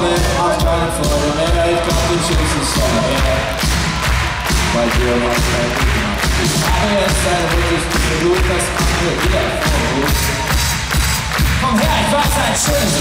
Abend macht keinen Freude mehr, ich glaub, die Chips ist teuer. Bei dir war es kein Thema. Ich habe jetzt ein rotes Blut, das macht mir wieder Vorwurf. Komm her, ich weiß ein schönes